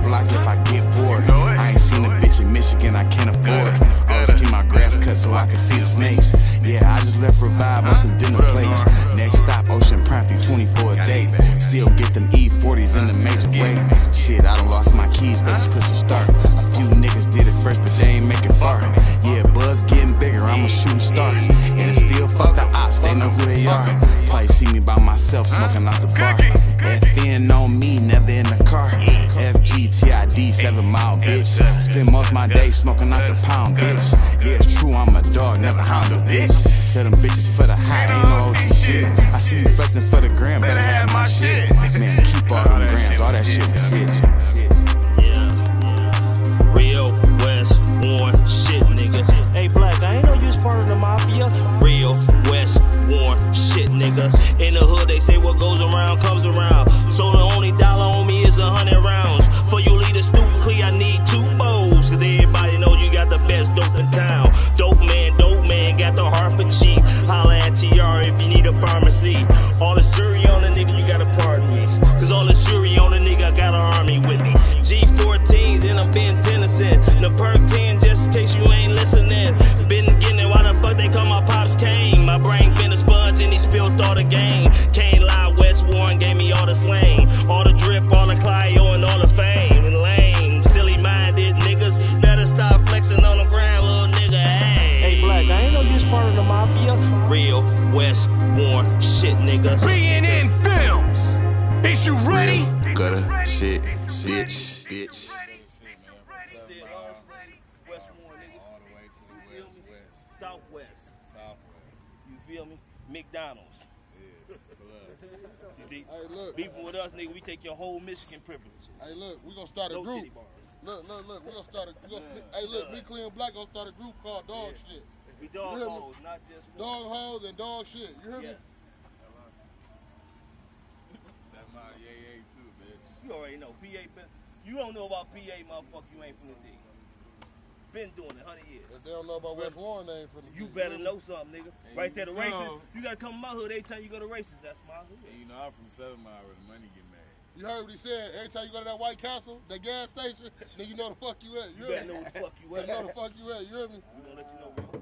block if I get bored. I ain't seen a bitch in Michigan I can't afford. Always keep my grass cut so I can see the snakes. Yeah, I just left Revive on some dinner plates. Next stop, Ocean Prompty, 24 a day. Still get them E40s in the major way. Shit, I done lost my keys, but just push the start. A few niggas did it first, but they ain't make it far. Yeah, buzz getting bigger, I'm a shooting star. And it still fuck the ops, they know who they are. Probably see me by myself smoking out the bar. FN on me, never in the car. FGTID, 7 Mile, bitch. Spend most of my day smoking out the pound, bitch. Yeah, it's true, I'm a dog, never hound a bitch. Sell them bitches for the high, ain't no OT shit. I see you flexing for the gram, better have my shit. Man, keep all them grams, all that shit was hit. Yeah. Real West Warren shit, nigga. Hey, Black, I ain't know you was part of the mafia. Real West Warren shit, nigga. In the hood, they say what goes around comes around. So the only dollar on me is 100 rounds. For you lead a stupidly, I need 2 bowls. Cause everybody know you got the best dope in town. Dope man, got the heart for cheap. Holla at TR if you need a pharmacy. All this jury on the nigga, you gotta pardon me. Cause all this jury on the nigga, I got an army with me. G14s and I'm Ben Tennyson. The perk 10 just in case you ain't listening. Been getting it, why the fuck they call my pops Kane? My brain been a sponge and he spilled all the game. Can't lie, West Warren gave me all the slang. All the drip, all the Clio and all the fame. And lame, silly minded niggas better stop flexing on the ground, little nigga. Hey, Black, I ain't know you was part of the mafia. Real West Warren shit, nigga. BNN Films. Is you ready? Real gutter shit, bitch. West Warren, nigga. All the way to the west. Southwest. Southwest. You feel me? McDonald's. Yeah, You see? Hey, look. Beefing with us, nigga, we take your whole Michigan privileges. Hey, look, we gonna start a No group. city bars. Look, we gonna start a. Hey, look, me, Clean Black gonna start a group called Dog Shit. We dog You hear me? hoes, not just one. Dog hoes and dog shit. You hear me? 7 Mile Yay too, bitch. You already know. PA, you don't know about PA, motherfucker, you ain't from the D. Been doing it 100 years. If they don't know about West Warren, they ain't from the You D, better hear me? know something, nigga. And Right there, the you races. know- You gotta come to my hood every time you go to races. That's my hood. And you know I'm from 7 Mile where the money get mad. You heard what he said. Every time you go to that White Castle, that gas station, then you know the fuck you at. You hear better me? know what the fuck you You at. know the fuck you at. You hear me? We gonna let you know real